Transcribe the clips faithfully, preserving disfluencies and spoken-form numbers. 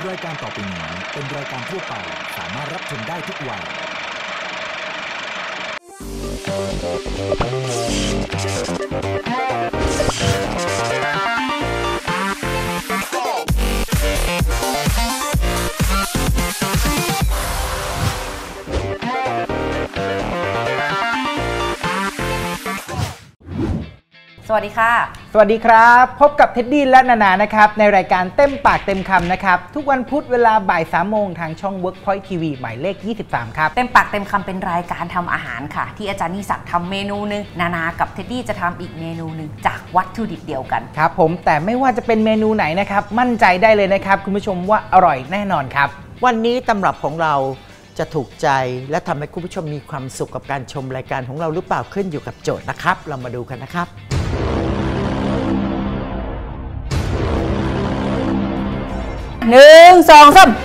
รายการต่อไปนี้เป็นรายการทั่วไปสามารถรับชมได้ทุกวัยสวัสดีค่ะสวัสดีครับพบกับเท็ดดี้และนานานะครับในรายการเต็มปากเต็มคำนะครับทุกวันพุธเวลาบ่ายสามโมงทางช่อง Workpoint ที วี หมายเลขยี่สิบสามครับเต็มปากเต็มคำเป็นรายการทำอาหารค่ะที่อาจารย์นิสักทำเมนูนึงนานากับเท็ดดี้จะทำอีกเมนูนึงจากวัตถุดิบเดียวกันครับผมแต่ไม่ว่าจะเป็นเมนูไหนนะครับมั่นใจได้เลยนะครับคุณผู้ชมว่าอร่อยแน่นอนครับวันนี้ตำรับของเราจะถูกใจและทำให้คุณผู้ชมมีความสุขกับการชมรายการของเราหรือเปล่าขึ้นอยู่กับโจทย์นะครับเรามาดูกันนะครับหนึ่งสองสาม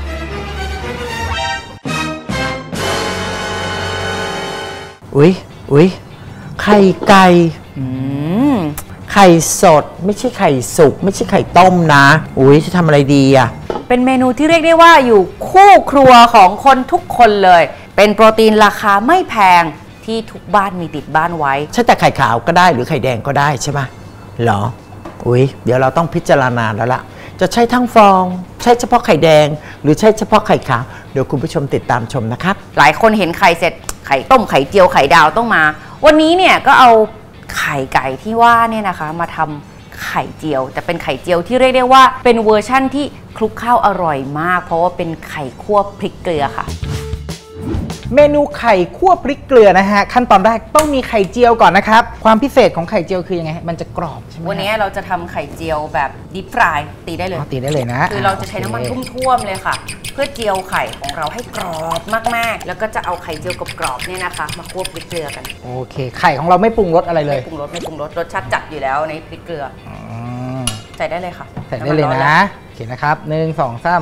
อุ๊ยอุ๊ยไข่ไก่ไข่สดไม่ใช่ไข่สุกไม่ใช่ไข่ต้มนะอุ๊ยจะทำอะไรดีอ่ะเป็นเมนูที่เรียกได้ว่าอยู่คู่ครัวของคนทุกคนเลยเป็นโปรตีนราคาไม่แพงที่ทุกบ้านมีติดบ้านไว้ใช่แต่ไข่ขาวก็ได้หรือไข่แดงก็ได้ใช่ไหมเหรออุ๊ยเดี๋ยวเราต้องพิจารณาแล้วล่ะจะใช้ทั้งฟองใช้เฉพาะไข่แดงหรือใช้เฉพาะไข่ขาวเดี๋ยวคุณผู้ชมติดตามชมนะครับหลายคนเห็นไข่เสร็จไข่ต้มไข่เจียวไข่ดาวต้องมาวันนี้เนี่ยก็เอาไข่ไก่ที่ว่าเนี่ยนะคะมาทำไข่เจียวแต่เป็นไข่เจียวที่เรียกได้ว่าเป็นเวอร์ชั่นที่คลุกข้าวอร่อยมากเพราะว่าเป็นไข่คั่วพริกเกลือค่ะเมนูไข่คั่วพริกเกลือนะฮะขั้นตอนแรกต้องมีไข่เจียวก่อนนะครับความพิเศษของไข่เจียวคือยังไงมันจะกรอบใช่ไหมวันนี้เราจะทำไข่เจียวแบบดิฟฟรายตีได้เลยตีได้เลยนะคือเราจะใช้น้ำมันท่วมๆเลยค่ะเพื่อเจียวไข่ของเราให้กรอบมากๆแล้วก็จะเอาไข่เจียวกรอบๆเนี่ยนะคะมาคั่วพริกเกลือกันโอเคไข่ของเราไม่ปรุงรสอะไรเลยไม่ปรุงรสไม่ปรุงรสรสชาติจัดอยู่แล้วในพริกเกลือใส่ได้เลยค่ะใส่ได้เลยนะโอเคนะครับหนึ่งสองสาม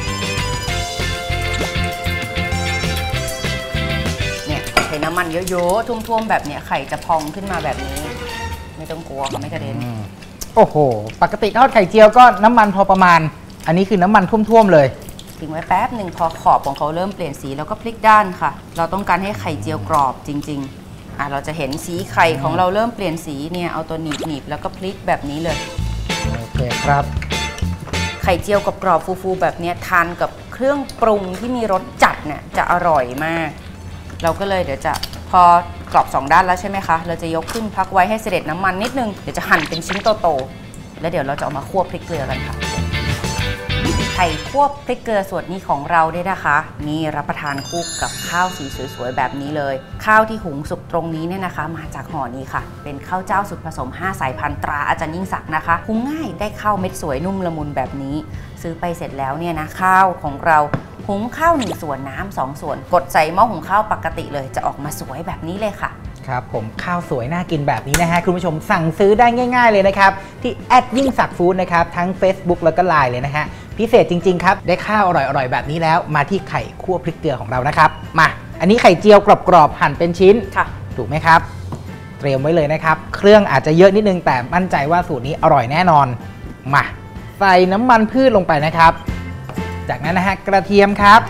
ใช้น้ำมันเยอะๆท่วมๆแบบนี้ไข่จะพองขึ้นมาแบบนี้ไม่ต้องกลัวเขาไม่กระเด็นโอ้โหปกติทอดไข่เจียวก็น้ำมันพอประมาณอันนี้คือน้ำมันท่วมๆเลยทิ้งไว้แป๊บหนึ่งพอขอบของเขาเริ่มเปลี่ยนสีแล้วก็พลิกด้านค่ะเราต้องการให้ไข่เจียวกรอบจริงๆอ่ะเราจะเห็นสีไข่ของเราเริ่มเปลี่ยนสีเนี่ยเอาตัวหนีบหนีบแล้วก็พลิกแบบนี้เลยโอเคครับไข่เจียวกรอบๆฟูๆแบบนี้ทานกับเครื่องปรุงที่มีรสจัดเนี่ยจะอร่อยมากเราก็เลยเดี๋ยวจะพอกรอบสองด้านแล้วใช่ไหมคะเราจะยกขึ้นพักไว้ให้เสด็จน้ำมันนิดนึงเดี๋ยวจะหั่นเป็นชิ้นโตๆแล้วเดี๋ยวเราจะเอามาคั่วพริกเกลือกันค่ะไข่คั่วพริกเกลือส่วนนี้ของเราด้วยนะคะนี่รับประทานคู่กับข้าวสีสวยๆแบบนี้เลยข้าวที่หุงสุกตรงนี้เนี่ยนะคะมาจากห่อนี้ค่ะเป็นข้าวเจ้าสูตรผสมห้าสายพันธุ์ตราอาจารย์ยิ่งศักดิ์นะคะหุงง่ายได้ข้าวเม็ดสวยนุ่มละมุนแบบนี้ซื้อไปเสร็จแล้วเนี่ยนะข้าวของเราหุงข้าวหนึ่งส่วนน้ำสองส่วนกดใส่หม้อหุงข้าวปกติเลยจะออกมาสวยแบบนี้เลยค่ะครับผมข้าวสวยน่ากินแบบนี้นะฮะคุณผู้ชมสั่งซื้อได้ง่ายๆเลยนะครับที่แอดยิ่งศักดิ์ฟู้ดนะครับทั้ง Facebook แล้วก็ ไลน์ เลยนะฮะพิเศษจริงๆครับได้ข้าวอร่อยๆแบบนี้แล้วมาที่ไข่คั่วพริกเกลือของเรานะครับมาอันนี้ไข่เจียวกรอบๆหั่นเป็นชิ้นค่ะถูกไหมครับเตรียมไว้เลยนะครับเครื่องอาจจะเยอะนิดนึงแต่มั่นใจว่าสูตรนี้อร่อยแน่นอนมาใส่น้ำมันพืชลงไปนะครับจากนั้นนะฮะกระเทียมครับ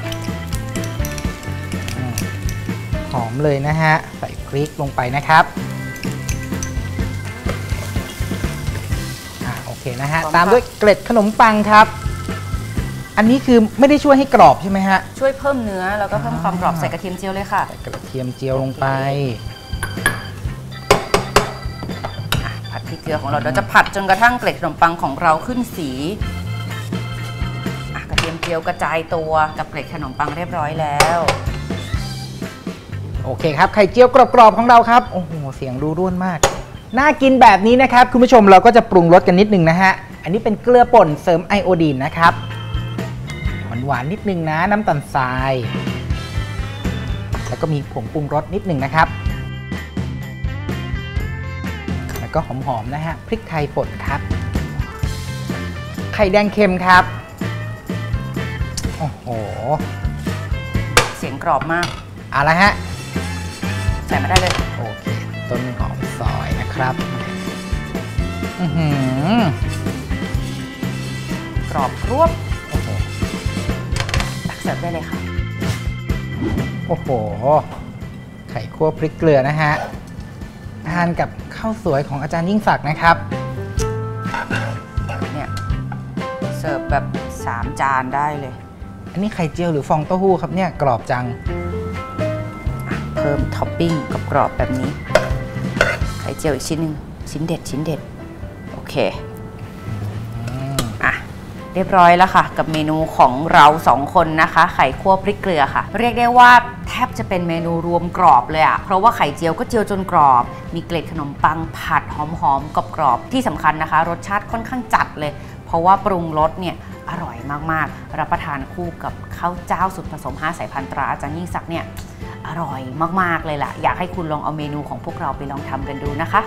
หอมเลยนะฮะใส่พริกลงไปนะครับอ่าโอเคนะฮะตามด้วยเกล็ดขนมปังครับอันนี้คือไม่ได้ช่วยให้กรอบใช่ไหมฮะช่วยเพิ่มเนื้อแล้วก็เพิ่มความกรอบใส่กระเทียมเจียวเลยค่ะใส่กระเทียมเจียวลงไปผัดพริกเกลือของเราเราจะผัดจนกระทั่งเกล็ดขนมปังของเราขึ้นสีกระเทียมเจียวกระจายตัวกับเกล็ดขนมปังเรียบร้อยแล้วโอเคครับไข่เจียวกรอบๆของเราครับโอ้โหเสียงดูร่วนมากน่ากินแบบนี้นะครับคุณผู้ชมเราก็จะปรุงรสกันนิดนึงนะฮะอันนี้เป็นเกลือป่นเสริมไอโอดีนนะครับหวานๆนิดนึงนะน้ำตาลทรายแล้วก็มีผงปรุงรสนิดนึงนะครับแล้วก็หอมๆนะฮะพริกไทยป่นครับไข่แดงเค็มครับโอ้โหเสียงกรอบมากเอาละฮะใส่มาได้เลยโอเคต้นหอมซอยนะครับอื้อหือกรอบรวบโอ้โหเสิร์ฟได้เลยค่ะโอ้โหไข่คั่วพริกเกลือนะฮะทานกับข้าวสวยของอาจารย์ยิ่งศักดิ์นะครับเนี่ยเสิร์ฟแบบสามจานได้เลยอันนี้ไข่เจียวหรือฟองเต้าหู้ครับเนี่ยกรอบจังเพิ่มท็อปปิ้งกับกรอบแบบนี้ไข่เจียวอีกชิ้นหนึ่งชิ้นเด็ดชิ้นเด็ดโอเคอ่ะเรียบร้อยแล้วค่ะกับเมนูของเราสองคนนะคะไข่คั่วพริกเกลือค่ะเรียกได้ว่าแทบจะเป็นเมนูรวมกรอบเลยอะเพราะว่าไข่เจียวก็เจียวจนกรอบมีเกล็ดขนมปังผัดหอมๆกรอบๆที่สำคัญนะคะรสชาติค่อนข้างจัดเลยเพราะว่าปรุงรสเนี่ยอร่อยมากๆรับประทานคู่กับข้าวเจ้าสุดผสมห้าสายพันธุ์ตราอาจารย์ยิ่งศักดิ์เนี่ยอร่อยมากๆเลยล่ะอยากให้คุณลองเอาเมนูของพวกเราไปลองทำกันดูนะคะ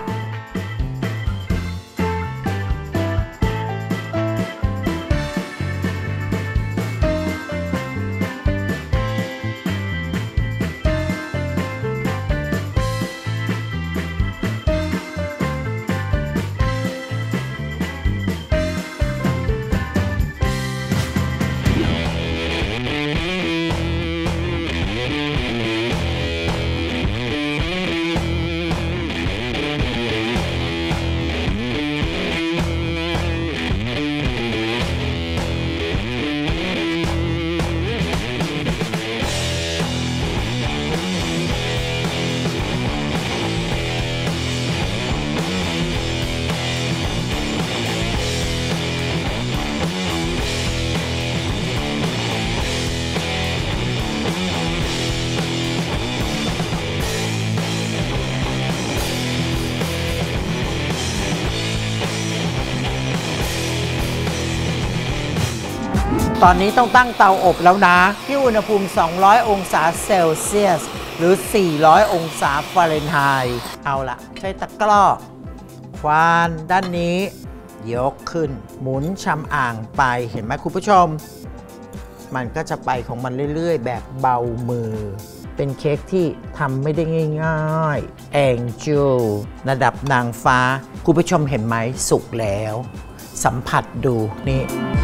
ตอนนี้ต้องตั้งเตาอบแล้วนะที่อุณหภูมิสองร้อยองศาเซลเซียสหรือสี่ร้อยองศาฟาเรนไฮต์เอาละใช้ตะกร้อควานด้านนี้ยกขึ้นหมุนชำอ่างไปเห็นไหมคุณผู้ชมมันก็จะไปของมันเรื่อยๆแบบเบามือเป็นเค้กที่ทำไม่ได้ง่ายๆแองเจิลระดับนางฟ้าคุณผู้ชมเห็นไหมสุกแล้วสัมผัสดูนี่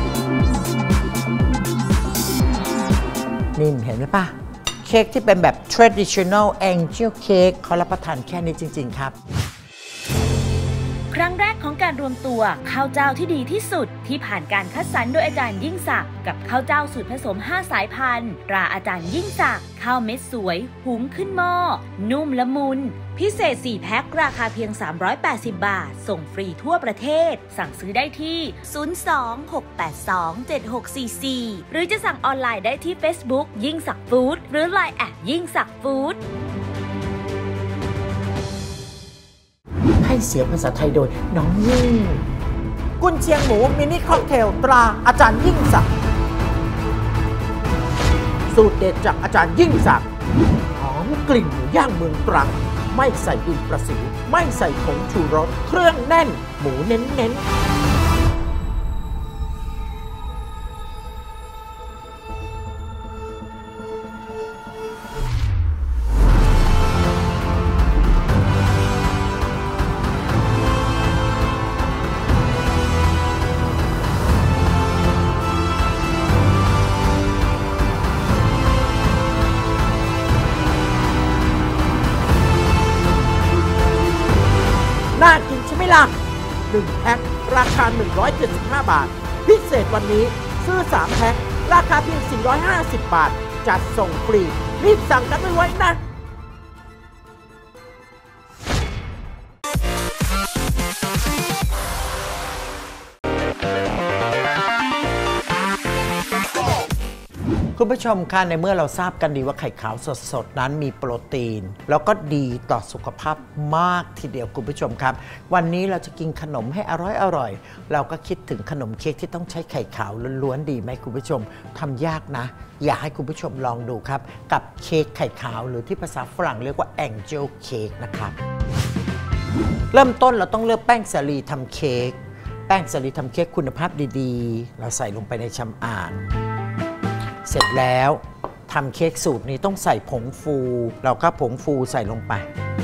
นิ่มเห็นไหมป่ะเค้กที่เป็นแบบ traditional angel cake เขารับประทานแค่นี้จริงๆครับครั้งแรกของการรวมตัวข้าวเจ้าที่ดีที่สุดที่ผ่านการคัดสรรโดยอาจารย์ยิ่งศักดิ์กับข้าวเจ้าสูตรผสมห้าสายพันธุ์ตราอาจารย์ยิ่งศักดิ์ข้าวเม็ดสวยหุงขึ้นหม้อนุ่มละมุนพิเศษสี่แพ็คราคาเพียงสามร้อยแปดสิบบาทส่งฟรีทั่วประเทศสั่งซื้อได้ที่ศูนย์ สอง หก แปด สอง เจ็ด หก สี่ สี่หรือจะสั่งออนไลน์ได้ที่ Facebook ยิ่งศักดิ์ฟู้ดหรือ ไลน์ แอท ยิ่งศักดิ์ฟู้ดให้เสียงภาษาไทยโดยน้องยิ่งกุนเชียงหมูมินิค็อกเทลตราอาจารย์ยิ่งศักดิ์สูตรเด็ดจากอาจารย์ยิ่งศักดิ์หอมกลิ่นหมูย่างเมืองตรังไม่ใส่ดินประสิวไม่ใส่ผงชูรสเครื่องแน่นหมูเน้นๆน่ากินใช่ไหมล่ะหนึ่งแพ็คราคาหนึ่งร้อยเจ็ดสิบห้าบาทพิเศษวันนี้ซื้อสามแพ็คราคาเพียงสี่ร้อยห้าสิบบาทจัดส่งฟรีรีบสั่งกันไว้นะคุณผู้ชมคะในเมื่อเราทราบกันดีว่าไข่ขาวสดๆนั้นมีโปรตีนแล้วก็ดีต่อสุขภาพมากทีเดียวคุณผู้ชมครับวันนี้เราจะกินขนมให้อร่อยๆเราก็คิดถึงขนมเค้กที่ต้องใช้ไข่ขาวล้วนๆดีไหมคุณผู้ชมทำยากนะอยากให้คุณผู้ชมลองดูครับกับเค้กไข่ขาวหรือที่ภาษาฝรั่งเรียกว่า Angel Cake นะครับเริ่มต้นเราต้องเลือกแป้งสาลีทำเค้กแป้งสาลีทำเค้กคุณภาพดีๆเราใส่ลงไปในชำอ่างเสร็จแล้วทำเค้กสูตรนี้ต้องใส่ผงฟูเราก็ผงฟูใส่ลงไป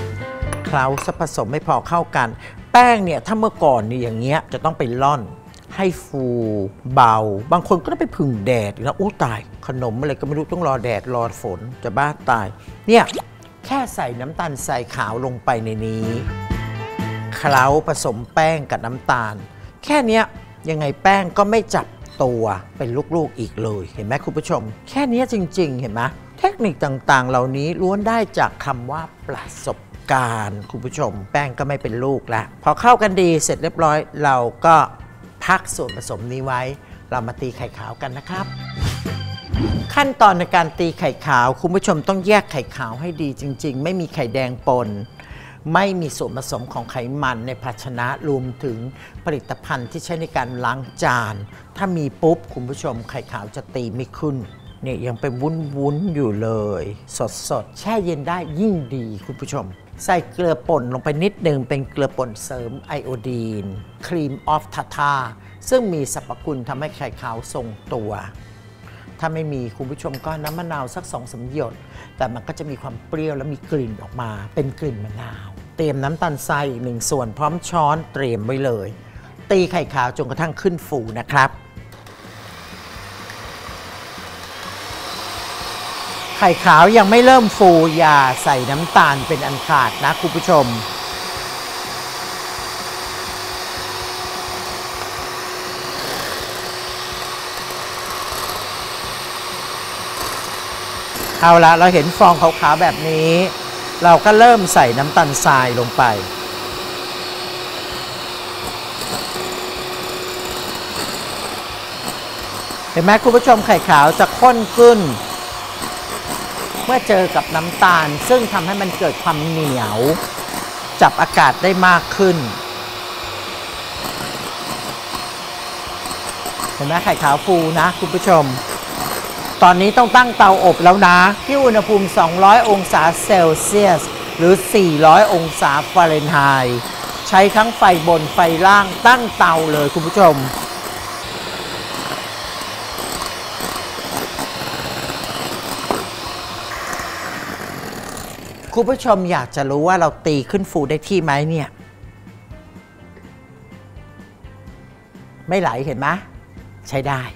เคล้าผสมให้พอเข้ากันแป้งเนี่ยถ้าเมื่อก่อนนี่อย่างเงี้ยจะต้องไปล่อนให้ฟูเบาบางคนก็ต้องไปผึ่งแดดแล้วอู้ตายขนมอะไรก็ไม่รู้ต้องรอแดดรอฝนจะบ้าตายเนี่ยแค่ใส่น้ำตาลทรายขาวลงไปในนี้เคล้าผสมแป้งกับน้ำตาลแค่นี้ยังไงแป้งก็ไม่จับตัวเป็นลูกๆอีกเลยเห็นไหมคุณผู้ชมแค่นี้จริงๆเห็นไหมเทคนิคต่างๆเหล่านี้ล้วนได้จากคำว่าประสบการณ์คุณผู้ชมแป้งก็ไม่เป็นลูกแล้วพอเข้ากันดีเสร็จเรียบร้อยเราก็พักส่วนผสมนี้ไว้เรามาตีไข่ขาวกันนะครับขั้นตอนในการตีไข่ขาวคุณผู้ชมต้องแยกไข่ขาวให้ดีจริงๆไม่มีไข่แดงปนไม่มีส่วนผสมของไขมันในภาชนะรวมถึงผลิตภัณฑ์ที่ใช้ในการล้างจานถ้ามีปุ๊บคุณผู้ชมไข่ขาวจะตีไม่ขึ้นเนี่ยยังเป็นวุ้นๆอยู่เลยสดๆแช่เย็นได้ยิ่งดีคุณผู้ชมใส่เกลือป่นลงไปนิดนึงเป็นเกลือป่นเสริมไอโอดีนครีมออฟทาทาซึ่งมีสรรพคุณทำให้ไข่ขาวทรงตัวถ้าไม่มีคุณผู้ชมก็น้ำมะนาวสักสองสามหยดแต่มันก็จะมีความเปรี้ยวและมีกลิ่นออกมาเป็นกลิ่นมะนาวเตรียมน้ำตาลทรายอีกหนึ่งส่วนพร้อมช้อนเตรียมไว้เลยตีไข่ขาวจนกระทั่งขึ้นฟูนะครับไข่ขาวยังไม่เริ่มฟูอย่าใส่น้ำตาลเป็นอันขาดนะคุณผู้ชมเอาละเราเห็นฟองขาวๆแบบนี้เราก็เริ่มใส่น้ำตาลทรายลงไปเห็นไหมคุณผู้ชมไข่ขาวจะข้นขึ้นเมื่อเจอกับน้ำตาลซึ่งทำให้มันเกิดความเหนียวจับอากาศได้มากขึ้นเห็นไหมไข่ขาวฟูนะคุณผู้ชมตอนนี้ต้องตั้งเตาอบแล้วนะที่อุณหภูมิสองร้อยองศาเซลเซียสหรือสี่ร้อยองศาฟาเรนไฮต์ใช้ทั้งไฟบนไฟล่างตั้งเตาเลยคุณผู้ชมคุณผู้ชมอยากจะรู้ว่าเราตีขึ้นฟูได้ที่ไหมเนี่ยไม่ไหลเห็นไหมใช้ได้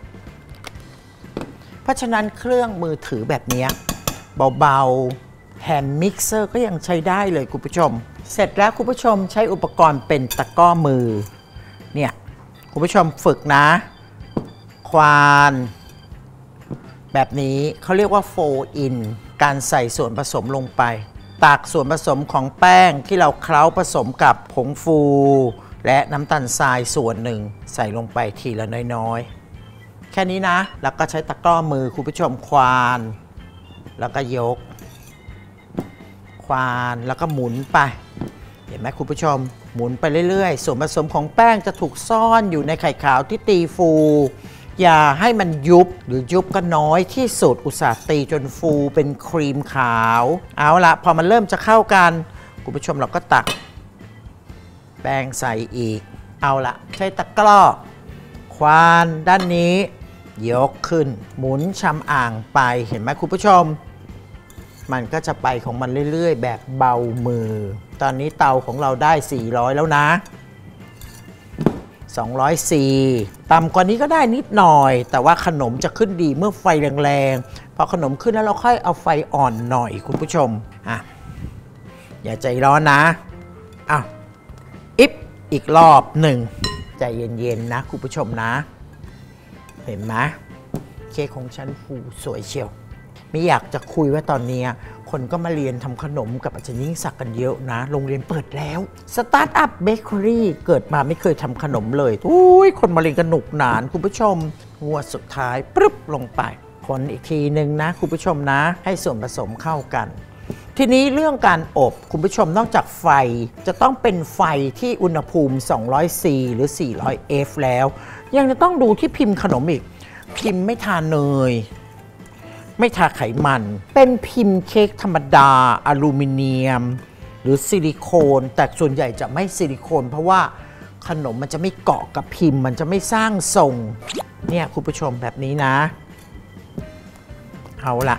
เพราะฉะนั้นเครื่องมือถือแบบนี้เบาๆแฮนด์มิกเซอร์ก็ยังใช้ได้เลยคุณผู้ชมเสร็จแล้วคุณผู้ชมใช้อุปกรณ์เป็นตะกร้อมือเนี่ยคุณผู้ชมฝึกนะควานแบบนี้เขาเรียกว่าโฟร์อินการใส่ส่วนผสมลงไปตักส่วนผสมของแป้งที่เราเคล้าผสมกับผงฟูและน้ำตาลทรายส่วนหนึ่งใส่ลงไปทีละน้อยๆแค่นี้นะแล้วก็ใช้ตะกร้อมือคุณผู้ชมควานแล้วก็ยกควานแล้วก็หมุนไปเห็นไหมคุณผู้ชมหมุนไปเรื่อยๆส่วนผสมของแป้งจะถูกซ่อนอยู่ในไข่ขาวที่ตีฟูอย่าให้มันยุบหรือยุบก็น้อยที่สุดอุตส่าห์ตีจนฟูเป็นครีมขาวเอาละพอมันเริ่มจะเข้ากันคุณผู้ชมเราก็ตักแป้งใส่อีกเอาละใช้ตะกร้อควานด้านนี้ยกขึ้นหมุนชำอ่างไปเห็นไหมคุณผู้ชมมันก็จะไปของมันเรื่อยๆแบบเบามือตอนนี้เตาของเราได้สี่ร้อยแล้วนะสองร้อยสี่ต่ำกว่านี้ก็ได้นิดหน่อยแต่ว่าขนมจะขึ้นดีเมื่อไฟแรงๆพอขนมขึ้นแล้วเราค่อยเอาไฟอ่อนหน่อยคุณผู้ชมอ่ะอย่าใจร้อนนะอ้าวอิฟอีกรอบหนึ่งใจเย็นๆนะคุณผู้ชมนะเห็นไหมเค้กของฉันฟูสวยเชียวไม่อยากจะคุยว่าตอนนี้คนก็มาเรียนทำขนมกับอาจารย์ยิ่งศักดิ์กันเยอะนะโรงเรียนเปิดแล้วสตาร์ทอัพเบเกอรี่เกิดมาไม่เคยทำขนมเลยอุ้ยคนมาเรียนกันหนุกหนานคุณผู้ชมงวดสุดท้ายปึ๊บลงไปคนอีกทีหนึ่งนะคุณผู้ชมนะให้ส่วนผสมเข้ากันทีนี้เรื่องการอบคุณผู้ชมนอกจากไฟจะต้องเป็นไฟที่อุณหภูมิสองร้อยซี หรือสี่ร้อยเอฟแล้วยังจะต้องดูที่พิมพ์ขนมอีกพิมพ์ไม่ทาเนยไม่ทาไขมันเป็นพิมพ์เค้กธรรมดาอลูมิเนียมหรือซิลิโคนแต่ส่วนใหญ่จะไม่ซิลิโคนเพราะว่าขนมมันจะไม่เกาะกับพิมพ์มันจะไม่สร้างทรงเนี่ยคุณผู้ชมแบบนี้นะเอาละ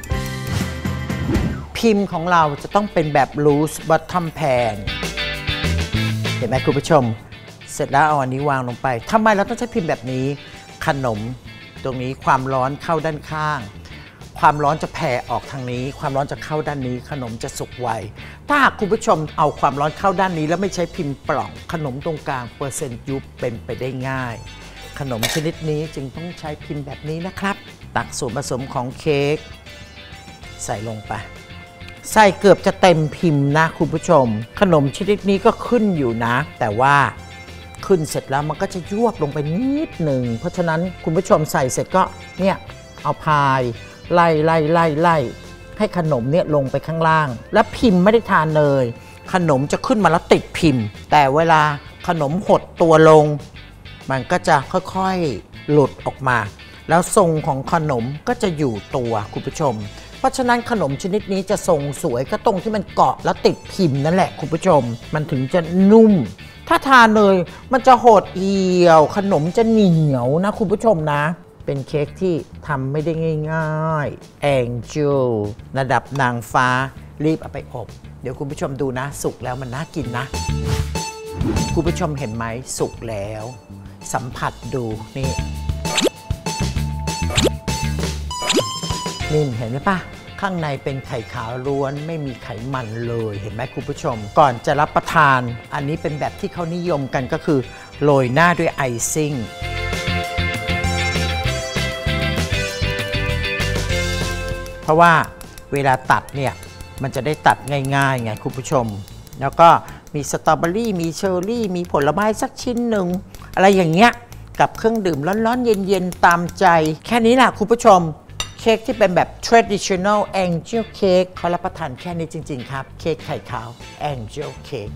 พิมพ์ของเราจะต้องเป็นแบบ loose bottom pan เห็นไหมคุณผู้ชมเสร็จแล้วเอาอันนี้วางลงไปทำไมเราต้องใช้พิมพ์แบบนี้ขนมตรงนี้ความร้อนเข้าด้านข้างความร้อนจะแผ่ออกทางนี้ความร้อนจะเข้าด้านนี้ขนมจะสุกไวถ้าหากคุณผู้ชมเอาความร้อนเข้าด้านนี้แล้วไม่ใช้พิมพ์ปล่องขนมตรงกลางเปอร์เซ็นต์ยุบเป็นไปได้ง่ายขนมชนิดนี้จึงต้องใช้พิมพ์แบบนี้นะครับตักส่วนผสมของเค้กใส่ลงไปใส่เกือบจะเต็มพิมพ์นะคุณผู้ชมขนมชนิดนี้ก็ขึ้นอยู่นะแต่ว่าขึ้นเสร็จแล้วมันก็จะยวบลงไปนิดหนึ่งเพราะฉะนั้นคุณผู้ชมใส่เสร็จก็เนี่ยเอาพายไล่ไล่ไล่ไล่ให้ขนมเนี่ยลงไปข้างล่างแล้วพิมพ์ไม่ได้ทานเนยขนมจะขึ้นมาแล้วติดพิมพ์แต่เวลาขนมหดตัวลงมันก็จะค่อยๆหลุดออกมาแล้วทรงของขนมก็จะอยู่ตัวคุณผู้ชมเพราะฉะนั้นขนมชนิดนี้จะทรงสวยก็ตรงที่มันเกาะแล้วติดพิมพ์นั่นแหละคุณผู้ชมมันถึงจะนุ่มถ้าทานเนยมันจะหดเอี่ยวขนมจะเหนียวนะคุณผู้ชมนะเป็นเค้กที่ทำไม่ได้ง่ายๆแองเจิลระดับนางฟ้ารีบเอาไปอบเดี๋ยวคุณผู้ชมดูนะสุกแล้วมันน่ากินนะคุณผู้ชมเห็นไหมสุกแล้วสัมผัสดูนี่นิ่มเห็นไหมปะข้างในเป็นไข่ขาวล้วนไม่มีไขมันเลยเห็นไหมคุณผู้ชมก่อนจะรับประทานอันนี้เป็นแบบที่เขานิยมกันก็คือโรยหน้าด้วยไอซิ่งเพราะว่าเวลาตัดเนี่ยมันจะได้ตัดง่ายๆไงคุณผู้ชมแล้วก็มีสตรอเบอรี่มีเชอร์รี่มีผลไม้สักชิ้นหนึ่งอะไรอย่างเงี้ยกับเครื่องดื่มร้อนๆเย็นๆตามใจแค่นี้แหละคุณผู้ชมเค้กที่เป็นแบบ traditional angel cake เขารับประทานแค่นี้จริงๆครับเค้กไข่ขาว angel cake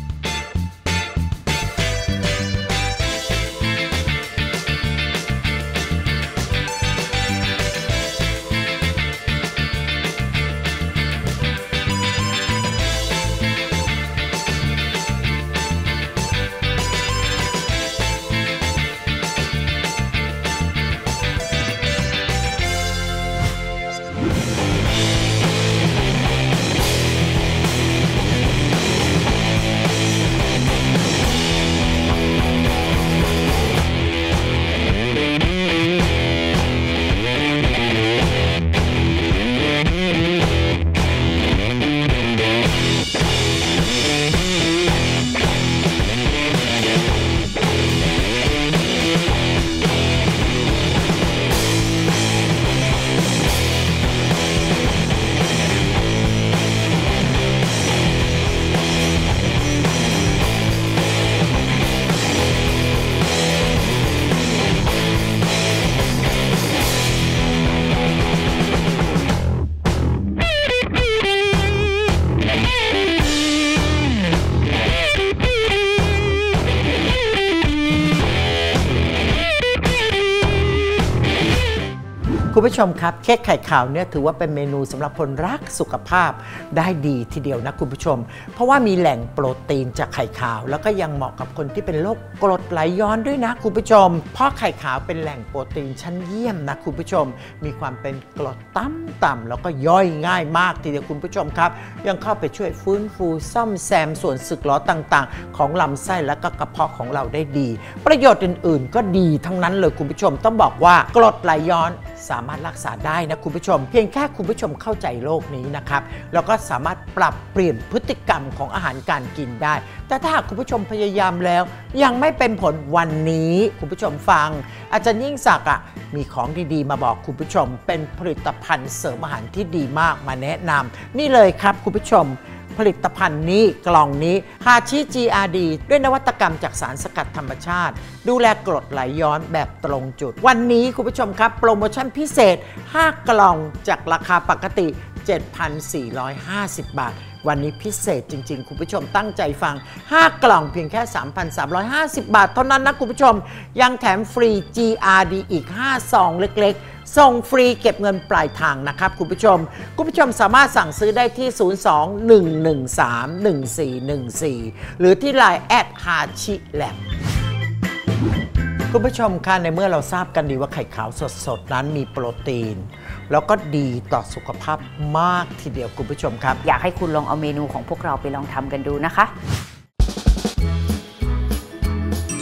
คุณผู้ชมครับเค้กไข่ขาวเนี่ยถือว่าเป็นเมนูสำหรับคนรักสุขภาพได้ดีทีเดียวนะคุณผู้ชมเพราะว่ามีแหล่งโปรตีนจากไข่ขาวแล้วก็ยังเหมาะกับคนที่เป็นโรคกรดไหลย้อนด้วยนะคุณผู้ชมเพราะไข่ขาวเป็นแหล่งโปรตีนชั้นเยี่ยมนะคุณผู้ชมมีความเป็นกรดต่ำๆแล้วก็ย่อยง่ายมากทีเดียวคุณผู้ชมครับยังเข้าไปช่วยฟื้นฟูซ่อมแซมส่วนสึกหรอต่างๆของลำไส้และก็กระเพาะของเราได้ดีประโยชน์อื่นๆก็ดีทั้งนั้นเลยคุณผู้ชมต้องบอกว่ากรดไหลย้อนสามารถรักษาได้นะคุณผู้ชมเพียงแค่คุณผู้ชมเข้าใจโลกนี้นะครับแล้วก็สามารถปรับเปลี่ยนพฤติกรรมของอาหารการกินได้แต่ถ้าหากคุณผู้ชมพยายามแล้วยังไม่เป็นผลวันนี้คุณผู้ชมฟังอาจารย์ยิ่งศักดิ์อ่ะมีของดีๆมาบอกคุณผู้ชมเป็นผลิตภัณฑ์เสริมอาหารที่ดีมากมาแนะนำนี่เลยครับคุณผู้ชมผลิตภัณฑ์นี้กล่องนี้ฮาชิ จี อาร์ ดี ด้วยนวัตกรรมจากสารสกัดธรรมชาติดูแลกรดไหลย้อนแบบตรงจุดวันนี้คุณผู้ชมครับโปรโมชั่นพิเศษห้ากล่องจากราคาปกติ เจ็ดพันสี่ร้อยห้าสิบ บาทวันนี้พิเศษจริงๆคุณผู้ชมตั้งใจฟังห้ากล่องเพียงแค่ สามพันสามร้อยห้าสิบ บาทเท่านั้นนะคุณผู้ชมยังแถมฟรี จี อาร์ ดี อีกห้าซองเล็กๆส่งฟรีเก็บเงินปลายทางนะครับคุณผู้ชมคุณผู้ชมสามารถสั่งซื้อได้ที่ศูนย์ สอง หนึ่ง หนึ่ง สาม หนึ่ง สี่ หนึ่ง สี่หรือที่ ไลน์ แอท ฮาชิ แลบ คุณผู้ชมคะในเมื่อเราทราบกันดีว่าไข่ขาวสดๆนั้นมีโปรตีนแล้วก็ดีต่อสุขภาพมากทีเดียวคุณผู้ชมครับอยากให้คุณลองเอาเมนูของพวกเราไปลองทำกันดูนะคะ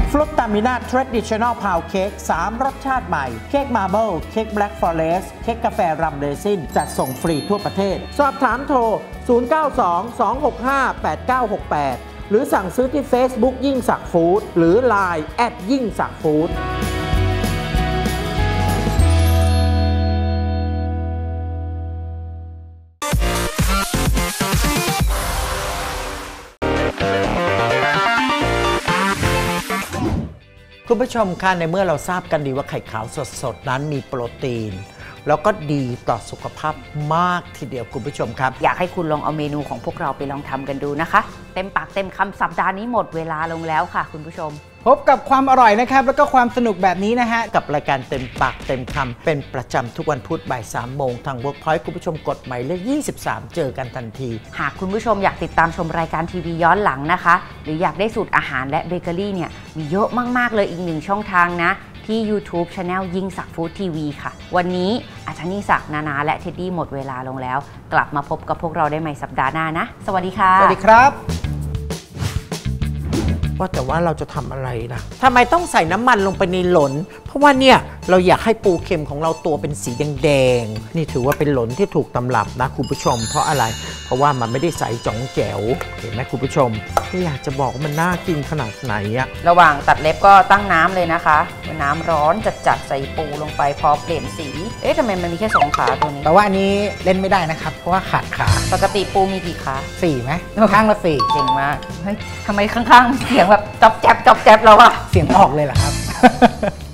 ฟรุตตามิน่า Traditional Pound Cake สามรสชาติใหม่ เค้กมาร์เบิลเค้กแบล็กฟอเรสต์เค้กกาแฟรัมเรซินจัดส่งฟรีทั่วประเทศสอบถามโทร ศูนย์ เก้า สอง สอง หก ห้า แปด เก้า หก แปด หรือสั่งซื้อที่ Facebook ยิ่งศักดิ์ฟู้ดหรือ ไลน์ แอท ยิ่งศักดิ์ฟู้ดคุณผู้ชมคะในเมื่อเราทราบกันดีว่าไข่ขาวสดๆนั้นมีโปรตีนแล้วก็ดีต่อสุขภาพมากทีเดียวคุณผู้ชมครับอยากให้คุณลองเอาเมนูของพวกเราไปลองทำกันดูนะคะเต็มปากเต็มคำสัปดาห์นี้หมดเวลาลงแล้วค่ะคุณผู้ชมพบกับความอร่อยนะครับแล้วก็ความสนุกแบบนี้นะฮะกับรายการเต็มปากเต็มคำเป็นประจำทุกวันพุธบ่ายสามโมงทาง Workpoint คุณผู้ชมกดหมายเลขยี่สิบสามเจอกันทันทีหากคุณผู้ชมอยากติดตามชมรายการทีวีย้อนหลังนะคะหรืออยากได้สูตรอาหารและเบเกอรี่เนี่ยมีเยอะมากๆเลยอีกหนึ่งช่องทางนะที่ YouTube Channel ยิ่งศักดิ์ฟู้ดทีวีค่ะวันนี้อาจารย์ยิ่งศักดิ์นานาและเท็ดดี้หมดเวลาลงแล้วกลับมาพบกับพวกเราได้ใหม่สัปดาห์หน้านะสวัสดีค่ะสวัสดีครับว่าแต่ว่าเราจะทำอะไรนะทำไมต้องใส่น้ำมันลงไปในหลนเพราะว่าเนี่ยเราอยากให้ปูเค็มของเราตัวเป็นสีแดงๆนี่ถือว่าเป็นหลนที่ถูกตำรับนะคุณผู้ชมเพราะอะไรเพราะว่ามันไม่ได้ใสจ่องแจ๋วเห็นไหมคุณผู้ชมไม่อยากจะบอกว่ามันน่ากินขนาดไหนอะระหว่างตัดเล็บก็ตั้งน้ำเลยนะคะน้ำร้อนจัดๆใส่ปูลงไปพอเปลี่ยนสีเอ๊ะทำไมมันมีแค่สองขาตัวนี้แต่ว่าอันนี้เล่นไม่ได้นะครับเพราะว่าขาดขาปกติปูมีกี่ขาสี่ไหมข้างละสี่เจ๋งมากเฮ้ยทำไมข้างๆเสียงแบบจับแจ๊บจับแจ๊บแล้วอะเสียงออกเลยเหรอครับ